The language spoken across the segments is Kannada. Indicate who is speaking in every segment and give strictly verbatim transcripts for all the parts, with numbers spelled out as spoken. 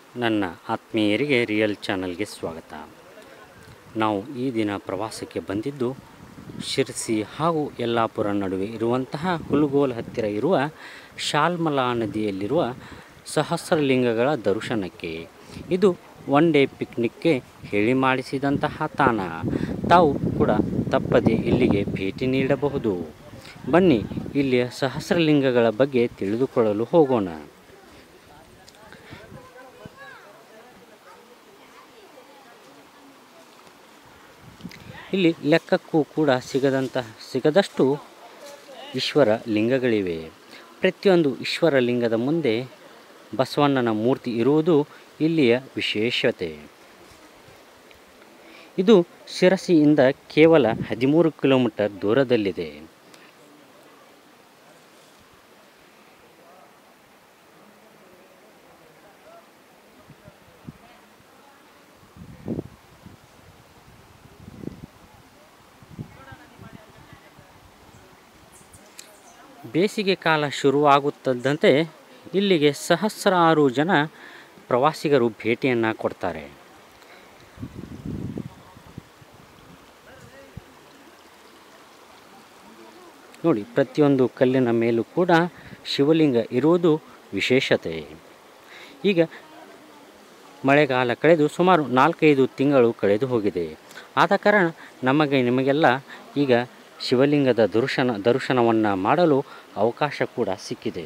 Speaker 1: ನನ್ನ ಆತ್ಮೀಯರಿಗೆ ರಿಯಲ್ ಚಾನಲ್ಗೆ ಸ್ವಾಗತ. ನಾವು ಈ ದಿನ ಪ್ರವಾಸಕ್ಕೆ ಬಂದಿದ್ದು ಶಿರಸಿ ಹಾಗೂ ಯಲ್ಲಾಪುರ ನಡುವೆ ಇರುವಂತಹ ಹುಲಗೋಲ್ ಹತ್ತಿರ ಇರುವ ಶಾಲ್ಮಲಾ ನದಿಯಲ್ಲಿರುವ ಸಹಸ್ರಲಿಂಗಗಳ ದರ್ಶನಕ್ಕೆ. ಇದು ಒನ್ ಡೇ ಪಿಕ್ನಿಕ್ಗೆ ಹೇಳಿ ಮಾಡಿಸಿದಂತಹ ತಾಣ. ತಾವು ಕೂಡ ತಪ್ಪದೆ ಇಲ್ಲಿಗೆ ಭೇಟಿ ನೀಡಬಹುದು. ಬನ್ನಿ ಇಲ್ಲಿಯ ಸಹಸ್ರಲಿಂಗಗಳ ಬಗ್ಗೆ ತಿಳಿದುಕೊಳ್ಳಲು ಹೋಗೋಣ. ಇಲ್ಲಿ ಲೆಕ್ಕಕ್ಕೂ ಕೂಡ ಸಿಗದಂತಹ ಸಿಗದಷ್ಟು ಈಶ್ವರ ಲಿಂಗಗಳಿವೆ. ಪ್ರತಿಯೊಂದು ಈಶ್ವರ ಲಿಂಗದ ಮುಂದೆ ಬಸವಣ್ಣನ ಮೂರ್ತಿ ಇರುವುದು ಇಲ್ಲಿಯ ವಿಶೇಷತೆ. ಇದು ಶಿರಸಿಯಿಂದ ಕೇವಲ ಹದಿಮೂರು ಕಿಲೋಮೀಟರ್ ದೂರದಲ್ಲಿದೆ. ಬೇಸಿಗೆ ಕಾಲ ಶುರುವಾಗುತ್ತಿದ್ದಂತೆ ಇಲ್ಲಿಗೆ ಸಹಸ್ರಾರು ಜನ ಪ್ರವಾಸಿಗರು ಭೇಟಿಯನ್ನು ಕೊಡ್ತಾರೆ. ನೋಡಿ, ಪ್ರತಿಯೊಂದು ಕಲ್ಲಿನ ಮೇಲೂ ಕೂಡ ಶಿವಲಿಂಗ ಇರುವುದು ವಿಶೇಷತೆ. ಈಗ ಮಳೆಗಾಲ ಕಳೆದು ಸುಮಾರು ನಾಲ್ಕೈದು ತಿಂಗಳು ಕಳೆದು ಹೋಗಿದೆ. ಆದ ಕಾರಣ ನಮಗೆ ನಿಮಗೆಲ್ಲ ಈಗ ಶಿವಲಿಂಗದ ದರ್ಶನ ದರ್ಶನವನ್ನು ಮಾಡಲು ಅವಕಾಶ ಕೂಡ ಸಿಕ್ಕಿದೆ.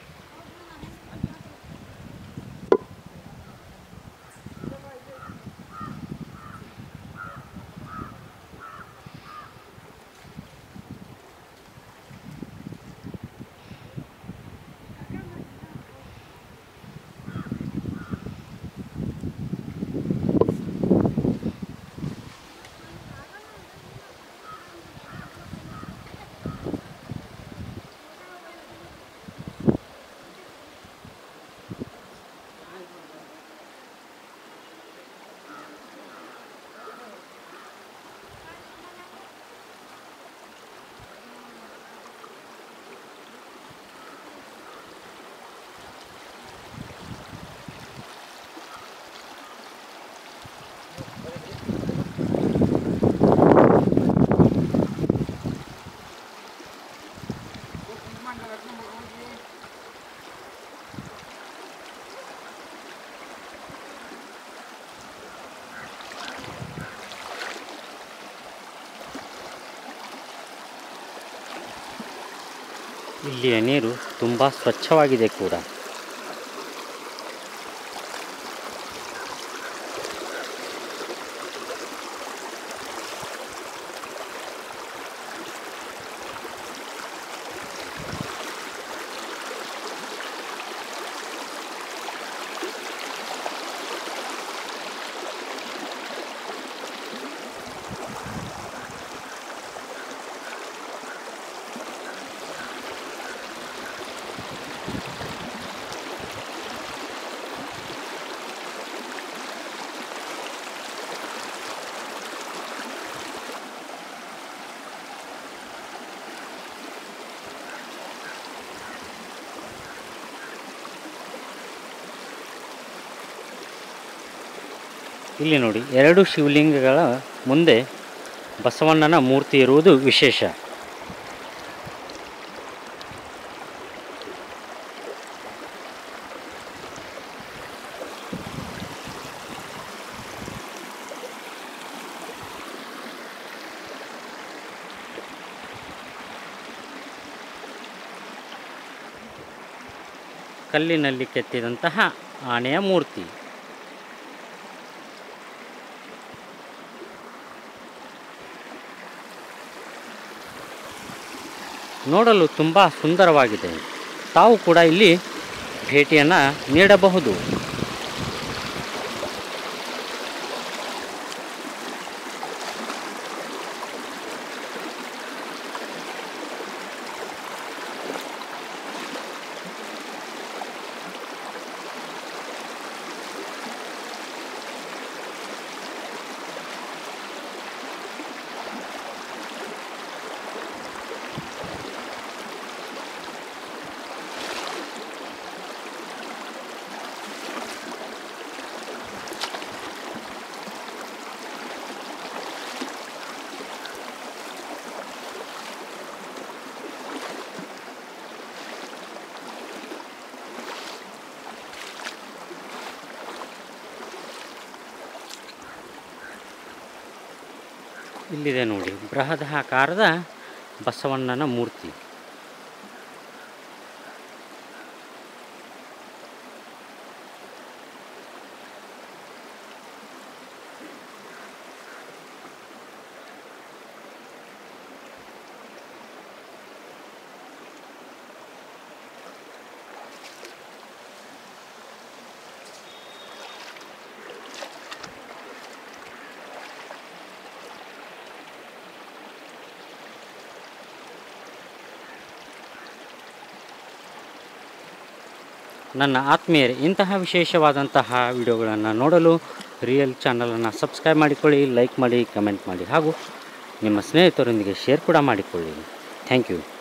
Speaker 1: ಇಲ್ಲಿಯ ನೀರು ತುಂಬ ಸ್ವಚ್ಛವಾಗಿದೆ ಕೂಡ. ಇಲ್ಲಿ ನೋಡಿ, ಎರಡು ಶಿವಲಿಂಗಗಳ ಮುಂದೆ ಬಸವಣ್ಣನ ಮೂರ್ತಿ ಇರುವುದು ವಿಶೇಷ. ಕಲ್ಲಿನಲ್ಲಿ ಕೆತ್ತಿದಂತಹ ಆನೆಯ ಮೂರ್ತಿ. ನೋಡಲು ತುಂಬ ಸುಂದರವಾಗಿದೆ. ತಾವು ಕೂಡ ಇಲ್ಲಿ ಭೇಟಿಯನ್ನು ನೀಡಬಹುದು. ಇಲ್ಲಿದೆ ನೋಡಿ ಬೃಹದಾಕಾರದ ಬಸವಣ್ಣನ ಮೂರ್ತಿ. ನನ್ನ ಆತ್ಮೀಯರೇ, ಇಂತಹ ವಿಶೇಷವಾದಂತಹ ವಿಡಿಯೋಗಳನ್ನು ನೋಡಲು ರಿಯಲ್ ಚಾನಲನ್ನು ಸಬ್ಸ್ಕ್ರೈಬ್ ಮಾಡಿಕೊಳ್ಳಿ, ಲೈಕ್ ಮಾಡಿ, ಕಮೆಂಟ್ ಮಾಡಿ ಹಾಗೂ ನಿಮ್ಮ ಸ್ನೇಹಿತರೊಂದಿಗೆ ಶೇರ್ ಕೂಡ ಮಾಡಿಕೊಳ್ಳಿ. Thank you.